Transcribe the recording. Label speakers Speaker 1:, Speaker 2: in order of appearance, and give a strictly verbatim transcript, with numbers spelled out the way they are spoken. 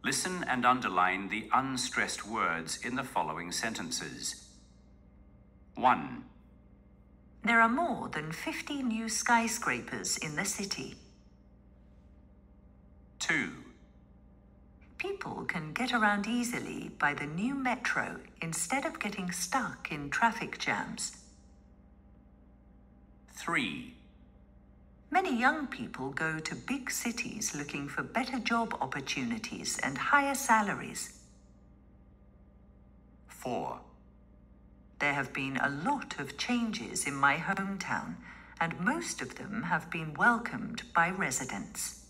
Speaker 1: Listen and underline the unstressed words in the following sentences. one.
Speaker 2: There are more than fifty new skyscrapers in the city.
Speaker 1: two.
Speaker 2: People can get around easily by the new metro instead of getting stuck in traffic jams.
Speaker 1: three.
Speaker 2: Many young people go to big cities looking for better job opportunities and higher salaries.
Speaker 1: four.
Speaker 2: There have been a lot of changes in my hometown, and most of them have been welcomed by residents.